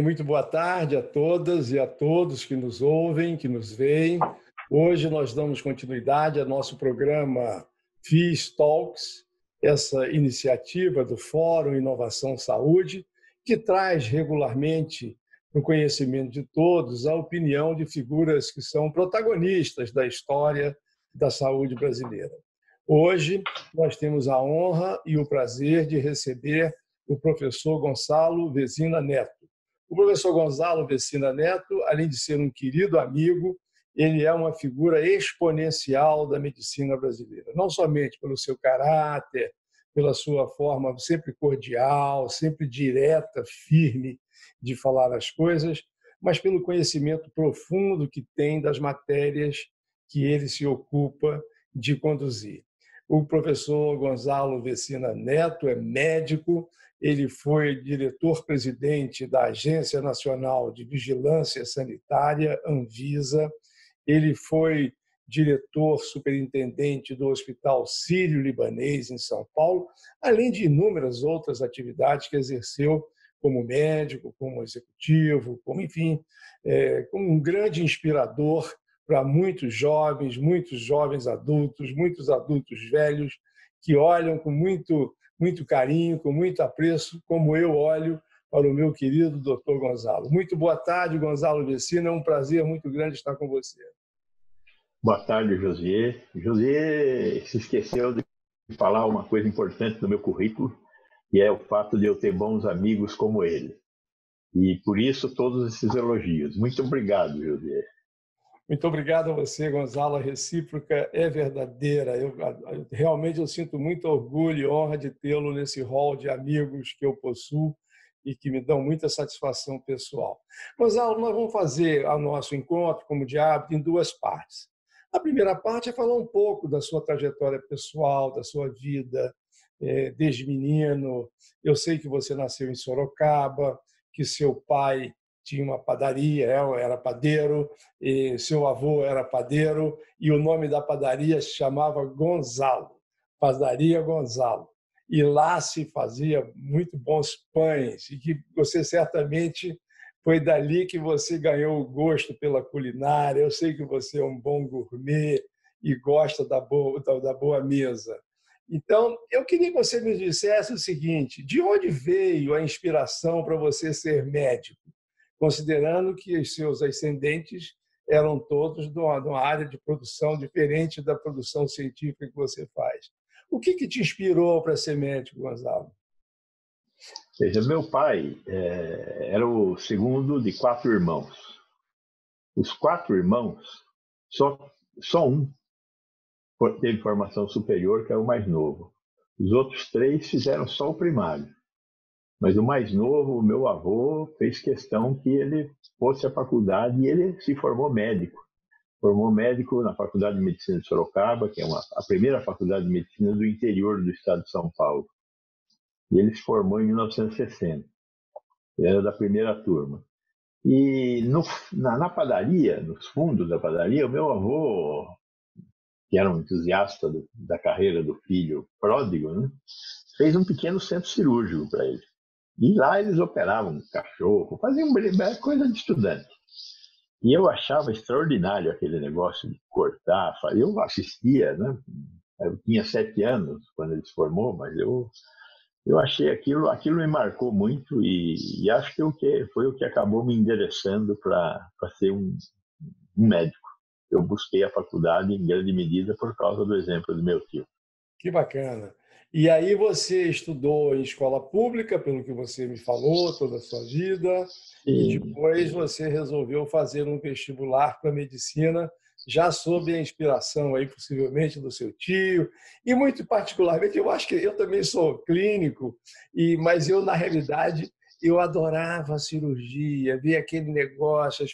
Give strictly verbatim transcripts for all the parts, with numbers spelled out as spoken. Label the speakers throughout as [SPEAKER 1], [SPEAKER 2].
[SPEAKER 1] muito boa tarde a todas e a todos que nos ouvem, que nos veem. Hoje nós damos continuidade ao nosso programa FIS Talks, essa iniciativa do Fórum Inovação Saúde, que traz regularmente para o conhecimento de todos a opinião de figuras que são protagonistas da história da saúde brasileira. Hoje nós temos a honra e o prazer de receber o professor Gonçalo Vecina Neto. O professor Gonçalo Vecina Neto, além de ser um querido amigo, ele é uma figura exponencial da medicina brasileira, não somente pelo seu caráter, pela sua forma sempre cordial, sempre direta, firme de falar as coisas, mas pelo conhecimento profundo que tem das matérias que ele se ocupa de conduzir. O professor Gonçalo Vecina Neto é médico, ele foi diretor-presidente da Agência Nacional de Vigilância Sanitária, Anvisa, ele foi diretor superintendente do Hospital Sírio-Libanês, em São Paulo, além de inúmeras outras atividades que exerceu como médico, como executivo, como, enfim, é, como um grande inspirador para muitos jovens, muitos jovens adultos, muitos adultos velhos, que olham com muito, muito carinho, com muito apreço, como eu olho para o meu querido doutor Gonçalo. Muito boa tarde, Gonçalo Vecina, é um prazer muito grande estar com você.
[SPEAKER 2] Boa tarde, José. José se esqueceu de falar uma coisa importante do meu currículo, que é o fato de eu ter bons amigos como ele. E por isso todos esses elogios. Muito obrigado, José.
[SPEAKER 1] Muito obrigado a você, Gonçalo. A recíproca é verdadeira. Eu, eu, realmente eu sinto muito orgulho e honra de tê-lo nesse hall de amigos que eu possuo e que me dão muita satisfação pessoal. Gonçalo, nós vamos fazer o nosso encontro, como de hábito, em duas partes. A primeira parte é falar um pouco da sua trajetória pessoal, da sua vida é, desde menino. Eu sei que você nasceu em Sorocaba, que seu pai tinha uma padaria, era padeiro, e seu avô era padeiro, e o nome da padaria se chamava Gonzalo, Padaria Gonzalo. E lá se fazia muito bons pães, e que você certamente foi dali que você ganhou o gosto pela culinária. Eu sei que você é um bom gourmet e gosta da boa, da boa mesa. Então, eu queria que você me dissesse o seguinte: de onde veio a inspiração para você ser médico? Considerando que os seus ascendentes eram todos de uma, de uma área de produção diferente da produção científica que você faz. O que, que te inspirou para ser médico, Gonçalo?
[SPEAKER 2] Veja, meu pai é, era o segundo de quatro irmãos. Os quatro irmãos, só, só um teve formação superior, que é o mais novo. Os outros três fizeram só o primário. Mas o mais novo, o meu avô, fez questão que ele fosse à faculdade e ele se formou médico. Formou médico na Faculdade de Medicina de Sorocaba, que é uma, a primeira faculdade de medicina do interior do estado de São Paulo. E ele se formou em mil novecentos e sessenta. Ele era da primeira turma. E no, na, na padaria, nos fundos da padaria, o meu avô, que era um entusiasta do, da carreira do filho pródigo, né, fez um pequeno centro cirúrgico para ele. E lá eles operavam cachorro, faziam coisa de estudante. E eu achava extraordinário aquele negócio de cortar. Eu assistia, né? Eu tinha sete anos quando ele se formou, mas eu, eu achei aquilo, aquilo me marcou muito e, e acho que, o que foi o que acabou me endereçando para ser um, um médico. Eu busquei a faculdade em grande medida por causa do exemplo do meu tio.
[SPEAKER 1] Que bacana. E aí você estudou em escola pública, pelo que você me falou, toda a sua vida, sim, e depois sim. Você resolveu fazer um vestibular para medicina, já sob a inspiração aí possivelmente do seu tio, e muito particularmente, eu acho que eu também sou clínico, e mas eu na realidade eu adorava a cirurgia, via aquele negócio,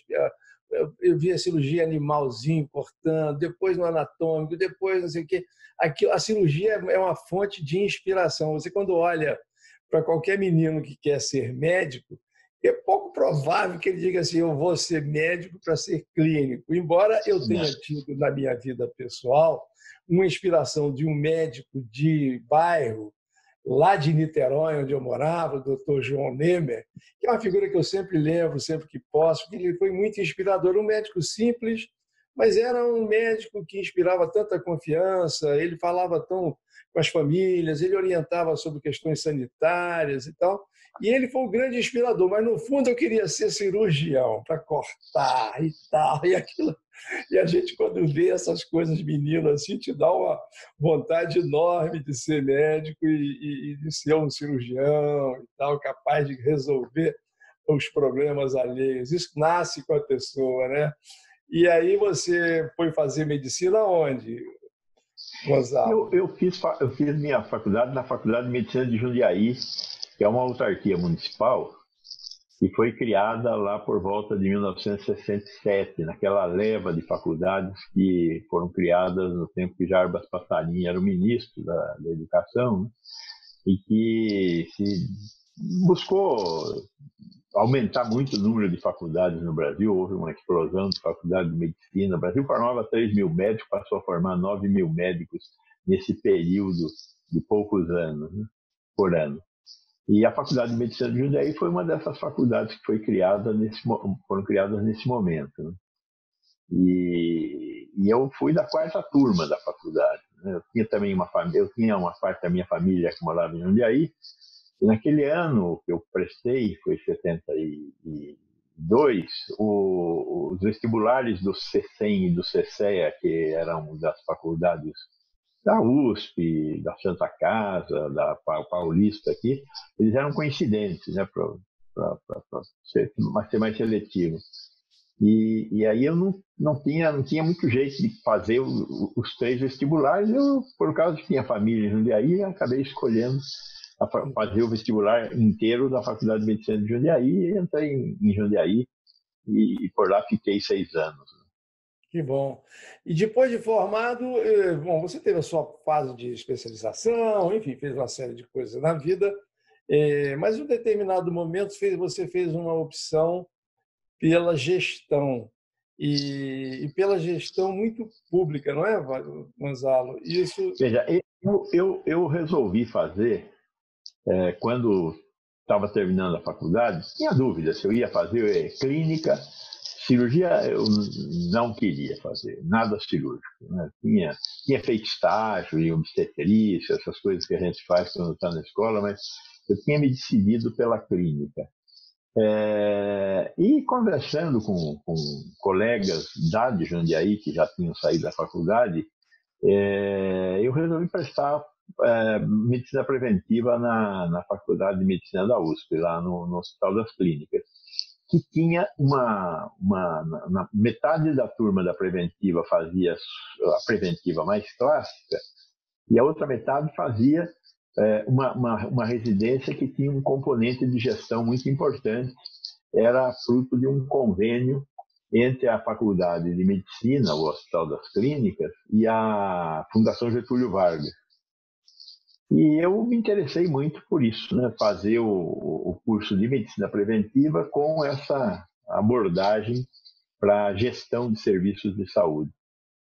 [SPEAKER 1] eu via a cirurgia animalzinho cortando, depois no anatômico, depois não sei o quê. Aqui, a cirurgia é uma fonte de inspiração. Você, quando olha para qualquer menino que quer ser médico, é pouco provável que ele diga assim: eu vou ser médico para ser clínico. Embora eu tenha tido na minha vida pessoal uma inspiração de um médico de bairro, lá de Niterói, onde eu morava, o doutor João Nemer, que é uma figura que eu sempre lembro, sempre que posso, porque ele foi muito inspirador, um médico simples, mas era um médico que inspirava tanta confiança, ele falava tão com as famílias, ele orientava sobre questões sanitárias e tal, e ele foi um grande inspirador, mas no fundo eu queria ser cirurgião, para cortar e tal, e aquilo. E a gente, quando vê essas coisas, menino, assim, te dá uma vontade enorme de ser médico e, e, de ser um cirurgião e tal, capaz de resolver os problemas alheios. Isso nasce com a pessoa, né? E aí você foi fazer medicina onde, Gonzalo?
[SPEAKER 2] Eu, eu, fiz, eu fiz minha faculdade na Faculdade de Medicina de Jundiaí, que é uma autarquia municipal, e foi criada lá por volta de mil novecentos e sessenta e sete, naquela leva de faculdades que foram criadas no tempo que Jarbas Passarinho era o ministro da, da Educação, né? E que se buscou aumentar muito o número de faculdades no Brasil. Houve uma explosão de faculdades de medicina. O Brasil formava três mil médicos, passou a formar nove mil médicos nesse período de poucos anos, né, por ano. E a Faculdade de Medicina de Jundiaí foi uma dessas faculdades que foi criada nesse, foram criadas nesse momento, né? E, e eu fui da quarta turma da faculdade, né? Eu tinha também uma família, eu tinha uma parte da minha família que morava em Jundiaí. E naquele ano que eu prestei, foi setenta e dois, o, os vestibulares do CECEM e do CECEA, que eram das faculdades da U S P, da Santa Casa, da Paulista aqui, eles eram coincidentes, né, para ser, ser mais seletivo. E, e aí eu não, não, tinha, não tinha muito jeito de fazer o, os três vestibulares. Eu, por causa que tinha família em Jundiaí, acabei escolhendo a fazer o vestibular inteiro da Faculdade de Medicina de Jundiaí, e entrei em, em Jundiaí e, e por lá fiquei seis anos.
[SPEAKER 1] Que bom. E depois de formado, bom, você teve a sua fase de especialização, enfim, fez uma série de coisas na vida, mas em um determinado momento você fez uma opção pela gestão, e, e pela gestão muito pública, não é, Gonzalo? Isso...
[SPEAKER 2] Veja, eu, eu, eu resolvi fazer, é, quando estava terminando a faculdade, tinha dúvida se eu ia fazer clínica. Cirurgia eu não queria fazer, nada cirúrgico, né? Tinha, tinha feito estágio em obstetrícia, essas coisas que a gente faz quando está na escola, mas eu tinha me decidido pela clínica. É, e conversando com, com colegas da de Jundiaí, que já tinham saído da faculdade, é, eu resolvi prestar é, medicina preventiva na, na Faculdade de Medicina da U S P, lá no, no Hospital das Clínicas, que tinha uma, uma na, metade da turma da preventiva fazia a preventiva mais clássica e a outra metade fazia é, uma, uma, uma residência que tinha um componente de gestão muito importante. Era fruto de um convênio entre a Faculdade de Medicina, o Hospital das Clínicas, e a Fundação Getúlio Vargas. E eu me interessei muito por isso, né? Fazer o, o curso de medicina preventiva com essa abordagem para a gestão de serviços de saúde.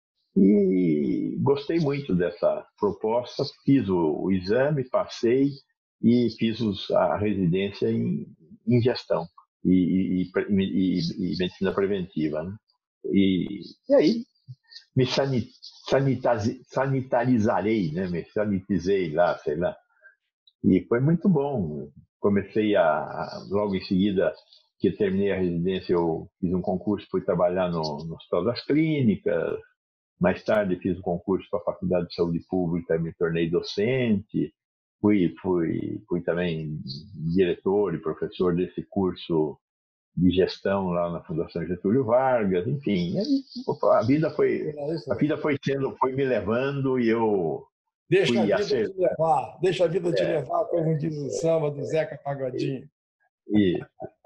[SPEAKER 2] E gostei muito dessa proposta, fiz o, o exame, passei e fiz os, a residência em, em gestão e, e, e, e medicina preventiva, né? E, e aí me sanit, sanitarizarei, né? Me sanitizei lá, sei lá. E foi muito bom. Comecei a, a logo em seguida que terminei a residência, eu fiz um concurso, fui trabalhar no, no Hospital das Clínicas. Mais tarde fiz um concurso para a Faculdade de Saúde Pública e me tornei docente. Fui, fui, fui também diretor e professor desse curso de gestão lá na Fundação Getúlio Vargas, enfim, aí, a vida foi a vida foi sendo, foi me levando e eu
[SPEAKER 1] deixa
[SPEAKER 2] fui
[SPEAKER 1] a vida
[SPEAKER 2] acertar.
[SPEAKER 1] te levar, deixa a vida te
[SPEAKER 2] É,
[SPEAKER 1] levar, como diz o samba do Zeca Pagodinho.
[SPEAKER 2] E,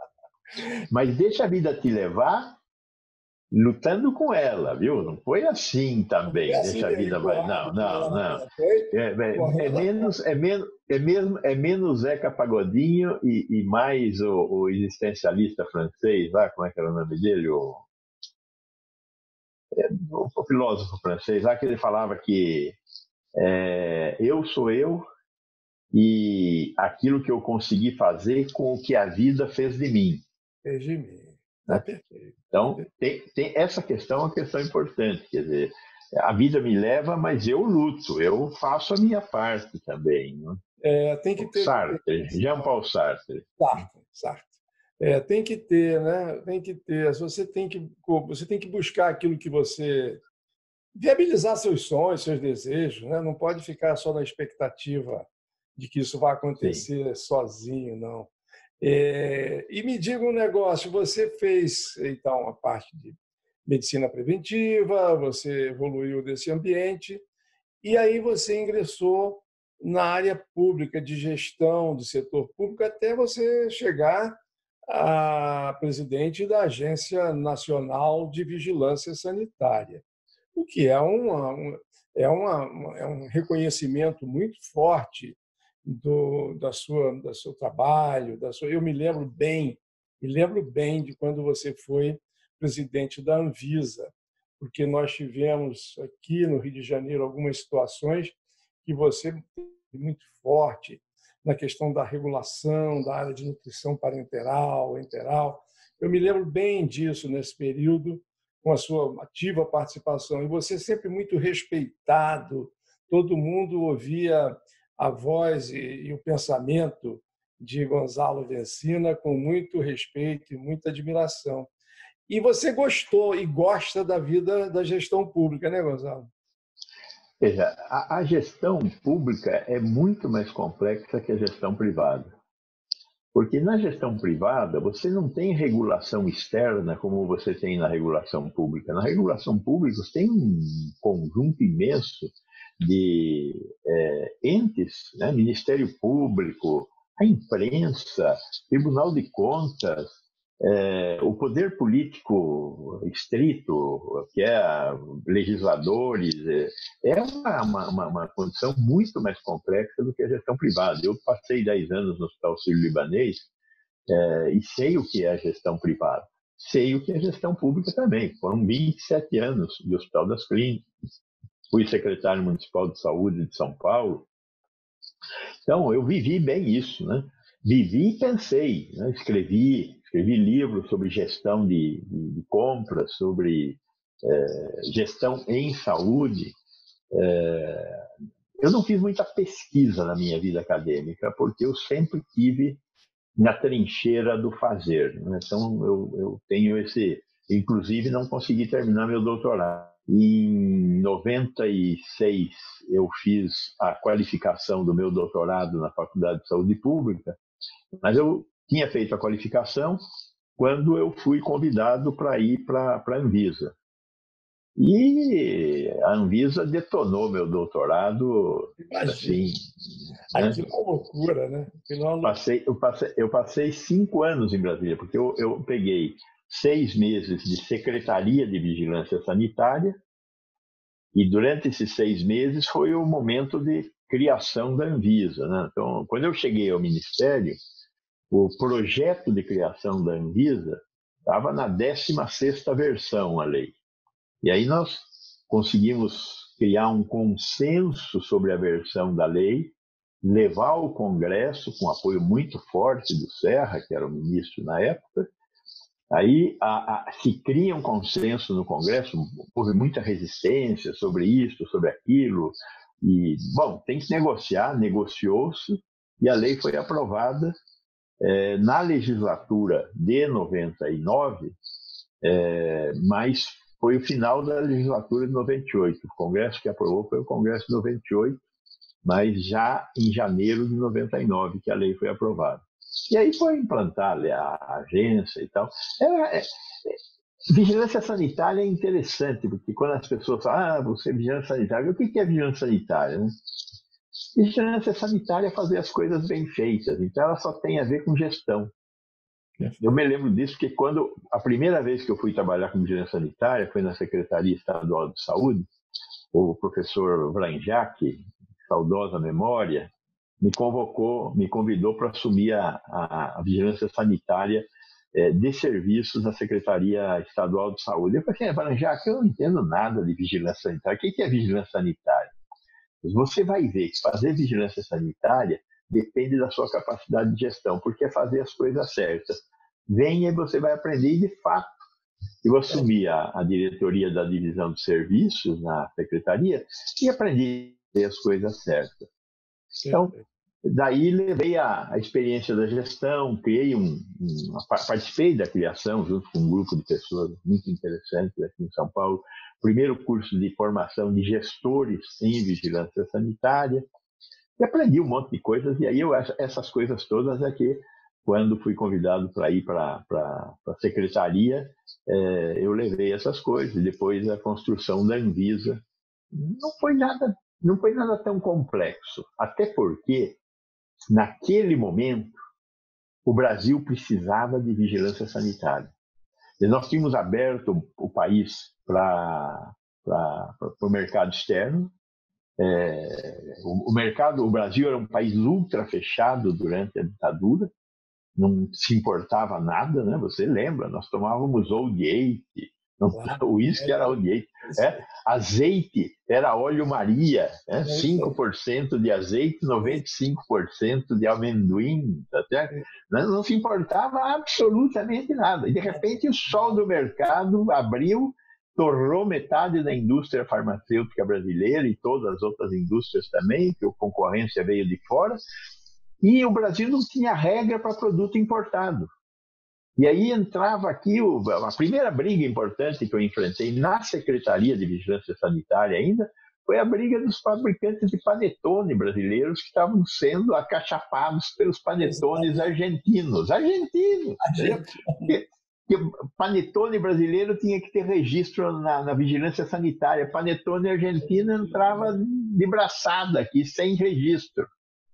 [SPEAKER 2] mas deixa a vida te levar lutando com ela, viu? Não foi assim também.
[SPEAKER 1] Assim,
[SPEAKER 2] Deixa a vida vai. Não, não, não. É, é, é menos, é menos, é mesmo, é menos Zeca Pagodinho e, e mais o, o existencialista francês, lá, como é que era o nome dele? O, é, o, o filósofo francês, lá que ele falava que é, eu sou eu, e aquilo que eu consegui fazer com o que a vida fez de mim.
[SPEAKER 1] Fez de mim. Tá
[SPEAKER 2] Né?
[SPEAKER 1] perfeito.
[SPEAKER 2] Então, tem, tem essa questão, é uma questão importante. Quer dizer, a vida me leva, mas eu luto, eu faço a minha parte também. Né?
[SPEAKER 1] É, tem que ter.
[SPEAKER 2] Sartre, Jean-Paul Sartre.
[SPEAKER 1] Sartre, Sartre. É, tem que ter, né? Tem que ter. Você tem que, você tem que buscar aquilo que você viabilizar seus sonhos, seus desejos, né? Não pode ficar só na expectativa de que isso vai
[SPEAKER 2] Sim.
[SPEAKER 1] acontecer sozinho, não. É, e me diga um negócio, você fez, então, a parte de medicina preventiva, você evoluiu desse ambiente, e aí você ingressou na área pública, de gestão do setor público, até você chegar a presidente da Agência Nacional de Vigilância Sanitária, o que é, uma, um, é, uma, é um reconhecimento muito forte do da sua do seu trabalho, da sua. Eu me lembro bem, me lembro bem de quando você foi presidente da Anvisa, porque nós tivemos aqui no Rio de Janeiro algumas situações que você muito forte na questão da regulação da área de nutrição parenteral, enteral. Eu me lembro bem disso nesse período, com a sua ativa participação. E você sempre muito respeitado, todo mundo ouvia a voz e, e o pensamento de Gonzalo Vencina com muito respeito e muita admiração. E você gostou e gosta da vida da gestão pública, né, Gonzalo?
[SPEAKER 2] Veja, a, a gestão pública é muito mais complexa que a gestão privada. Porque na gestão privada, você não tem regulação externa como você tem na regulação pública. Na regulação pública, você tem um conjunto imenso de é, entes, né? Ministério Público, a imprensa, Tribunal de Contas, é, o poder político estrito, que é legisladores, é, é uma, uma, uma condição muito mais complexa do que a gestão privada. Eu passei dez anos no Hospital Sírio-Libanês é, e sei o que é a gestão privada. Sei o que é a gestão pública também. Foram vinte e sete anos de Hospital das Clínicas. Fui secretário municipal de saúde de São Paulo. Então, eu vivi bem isso, né? Vivi e pensei, né? Escrevi, escrevi livros sobre gestão de, de, de compras, sobre é, gestão em saúde. É, eu não fiz muita pesquisa na minha vida acadêmica, porque eu sempre tive na trincheira do fazer. Né? Então, eu, eu tenho esse... Inclusive, não consegui terminar meu doutorado. Em noventa e seis, eu fiz a qualificação do meu doutorado na Faculdade de Saúde Pública, mas eu tinha feito a qualificação quando eu fui convidado para ir para a Anvisa. E a Anvisa detonou meu doutorado.
[SPEAKER 1] Imagina.
[SPEAKER 2] Assim,
[SPEAKER 1] né? Aquilo é uma loucura, né?
[SPEAKER 2] Eu passei, eu, passei, eu passei cinco anos em Brasília, porque eu, eu peguei seis meses de Secretaria de Vigilância Sanitária, e durante esses seis meses foi o momento de criação da Anvisa. Né? Então, quando eu cheguei ao Ministério, o projeto de criação da Anvisa estava na décima sexta versão, a lei. E aí nós conseguimos criar um consenso sobre a versão da lei, levar ao Congresso, com apoio muito forte do Serra, que era o ministro na época. Aí a, a, se cria um consenso no Congresso, houve muita resistência sobre isso, sobre aquilo, e, bom, tem que negociar, negociou-se, e a lei foi aprovada é, na legislatura de noventa e nove, é, mas foi o final da legislatura de noventa e oito. O Congresso que aprovou foi o Congresso de noventa e oito, mas já em janeiro de noventa e nove que a lei foi aprovada. E aí foi implantada a agência e tal. É, é, é, vigilância sanitária é interessante, porque quando as pessoas falam, ah, você é vigilância sanitária, o que é vigilância sanitária? Né? Vigilância sanitária é fazer as coisas bem feitas, então ela só tem a ver com gestão. Eu me lembro disso porque quando a primeira vez que eu fui trabalhar com vigilância sanitária foi na Secretaria Estadual de Saúde, o professor Vranjak, saudosa memória, me convocou, me convidou para assumir a, a, a vigilância sanitária é, de serviços da Secretaria Estadual de Saúde. Eu falei, Vranjak, eu não entendo nada de vigilância sanitária. O que é vigilância sanitária? Você vai ver que fazer vigilância sanitária depende da sua capacidade de gestão, porque é fazer as coisas certas. Venha e você vai aprender, e de fato, eu assumi a, a diretoria da divisão de serviços na secretaria e aprendi a fazer as coisas certas. Então, daí levei a, a experiência da gestão, criei um, um, participei da criação junto com um grupo de pessoas muito interessantes aqui em São Paulo, primeiro curso de formação de gestores em vigilância sanitária, e aprendi um monte de coisas, e aí eu, essas coisas todas é que, quando fui convidado para ir para a secretaria, é, eu levei essas coisas, e depois a construção da Anvisa. Não foi nada, não foi nada tão complexo, até porque, naquele momento, o Brasil precisava de vigilância sanitária. E nós tínhamos aberto o país para o mercado externo. É, o, o mercado, o Brasil era um país ultra fechado durante a ditadura, não se importava nada, né? Você lembra? Nós tomávamos Old Eight, o uísque era Old Eight, é? Azeite era óleo Maria, né? cinco por cento de azeite, noventa e cinco por cento de amendoim, tá certo? Não se importava absolutamente nada. E de repente o sol do mercado abriu, torrou metade da indústria farmacêutica brasileira e todas as outras indústrias também, que a concorrência veio de fora, e o Brasil não tinha regra para produto importado. E aí entrava aqui, o, a primeira briga importante que eu enfrentei na Secretaria de Vigilância Sanitária ainda, foi a briga dos fabricantes de panetone brasileiros que estavam sendo acachapados pelos panetones argentinos. Argentinos! Porque, porque panetone brasileiro tinha que ter registro na, na vigilância sanitária. Panetone argentino entrava de braçada aqui, sem registro.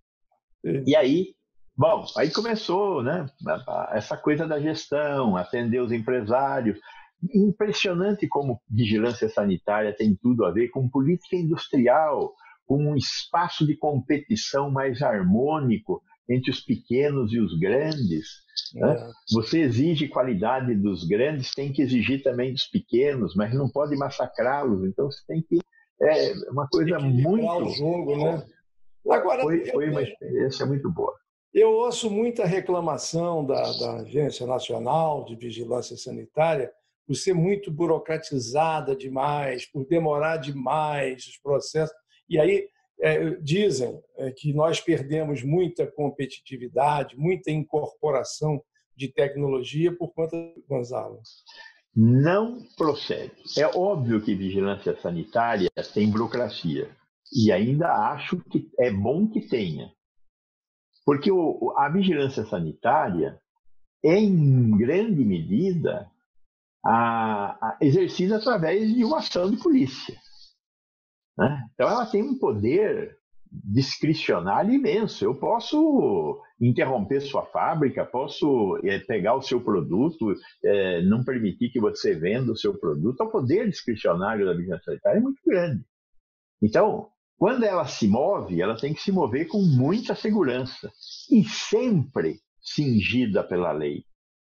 [SPEAKER 2] E aí, bom, aí começou, né, essa coisa da gestão, atender os empresários. Impressionante como vigilância sanitária tem tudo a ver com política industrial, com um espaço de competição mais harmônico entre os pequenos e os grandes. É. Né? Você exige qualidade dos grandes, tem que exigir também dos pequenos, mas não pode massacrá-los. Então você tem que... É uma coisa muito...
[SPEAKER 1] o jogo, né? Agora,
[SPEAKER 2] foi, foi uma experiência muito boa.
[SPEAKER 1] Eu ouço muita reclamação da, da Agência Nacional de Vigilância Sanitária por ser muito burocratizada demais, por demorar demais os processos. E aí é, dizem é, que nós perdemos muita competitividade, muita incorporação de tecnologia por conta do Gonzalo.
[SPEAKER 2] Não procede. É óbvio que vigilância sanitária tem burocracia. E ainda acho que é bom que tenha. Porque o, a vigilância sanitária é, em grande medida, a, a, exercida através de uma ação de polícia. Né? Então, ela tem um poder discricionário imenso. Eu posso interromper sua fábrica, posso é, pegar o seu produto, é, não permitir que você venda o seu produto. O poder discricionário da vigilância sanitária é muito grande. Então, quando ela se move, ela tem que se mover com muita segurança e sempre cingida pela lei,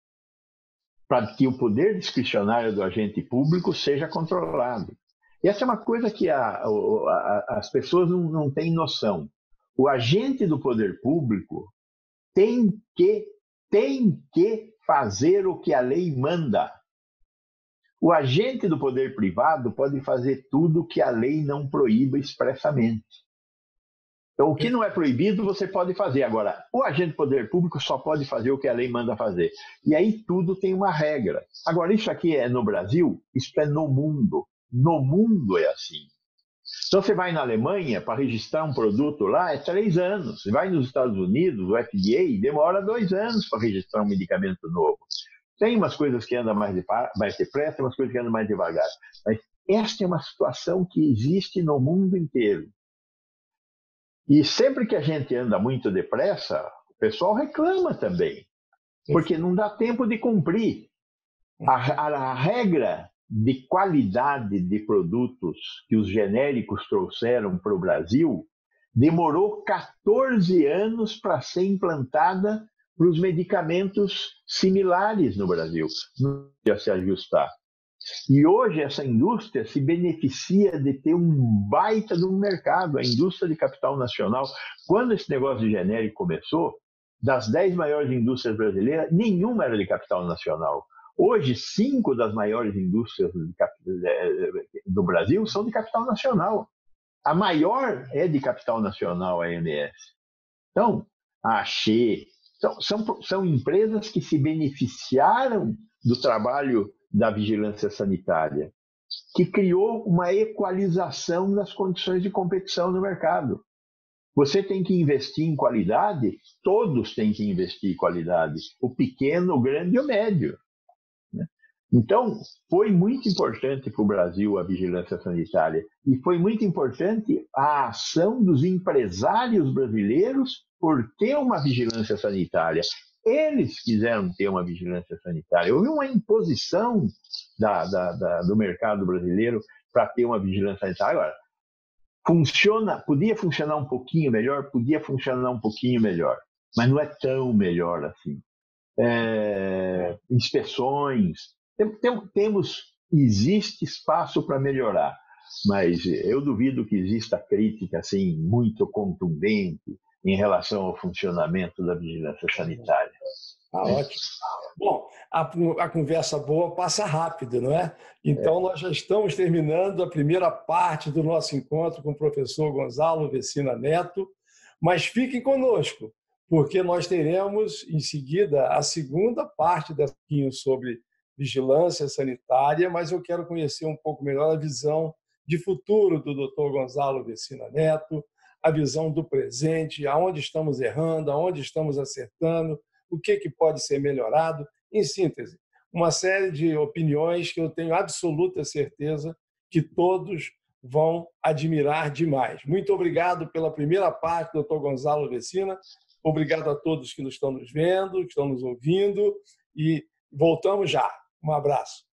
[SPEAKER 2] para que o poder discricionário do agente público seja controlado. E essa é uma coisa que a, a, as pessoas não, não têm noção. O agente do poder público tem que, tem que fazer o que a lei manda. O agente do poder privado pode fazer tudo o que a lei não proíba expressamente. Então, o que não é proibido, você pode fazer. Agora, o agente do poder público só pode fazer o que a lei manda fazer. E aí tudo tem uma regra. Agora, isso aqui é no Brasil, isso é no mundo. No mundo é assim. Então, você vai na Alemanha para registrar um produto lá, é três anos. Você vai nos Estados Unidos, o F D A demora dois anos para registrar um medicamento novo. Tem umas coisas que andam mais, de, mais depressa, umas coisas que andam mais devagar. Mas esta é uma situação que existe no mundo inteiro. E sempre que a gente anda muito depressa, o pessoal reclama também, porque não dá tempo de cumprir. A, a, a regra de qualidade de produtos que os genéricos trouxeram para o Brasil demorou quatorze anos para ser implantada para os medicamentos similares no Brasil. Não ia se ajustar. E hoje essa indústria se beneficia de ter um baita do mercado, a indústria de capital nacional. Quando esse negócio de genérico começou, das dez maiores indústrias brasileiras, nenhuma era de capital nacional. Hoje, cinco das maiores indústrias do Brasil são de capital nacional. A maior é de capital nacional, a A M S. Então, a Axê, são, são, são empresas que se beneficiaram do trabalho da vigilância sanitária, que criou uma equalização das condições de competição no mercado. Você tem que investir em qualidade, todos têm que investir em qualidade, o pequeno, o grande e o médio. Então, foi muito importante para o Brasil a vigilância sanitária e foi muito importante a ação dos empresários brasileiros por ter uma vigilância sanitária. Eles quiseram ter uma vigilância sanitária. Houve uma imposição da, da, da, do mercado brasileiro para ter uma vigilância sanitária. Agora, funciona, podia funcionar um pouquinho melhor? Podia funcionar um pouquinho melhor, mas não é tão melhor assim. É, inspeções, tem, tem, temos, existe espaço para melhorar, mas eu duvido que exista crítica assim, muito contundente em relação ao funcionamento da vigilância sanitária.
[SPEAKER 1] Ah, ótimo. Bom, a, a conversa boa passa rápido, não é? Então, é. Nós já estamos terminando a primeira parte do nosso encontro com o professor Gonzalo Vecina Neto, mas fiquem conosco, porque nós teremos, em seguida, a segunda parte daqui sobre vigilância sanitária, mas eu quero conhecer um pouco melhor a visão de futuro do doutor Gonzalo Vecina Neto, a visão do presente, aonde estamos errando, aonde estamos acertando, o que, que pode ser melhorado. Em síntese, uma série de opiniões que eu tenho absoluta certeza que todos vão admirar demais. Muito obrigado pela primeira parte, doutor Gonzalo Vecina. Obrigado a todos que nos estão nos vendo, que estão nos ouvindo, e voltamos já. Um abraço.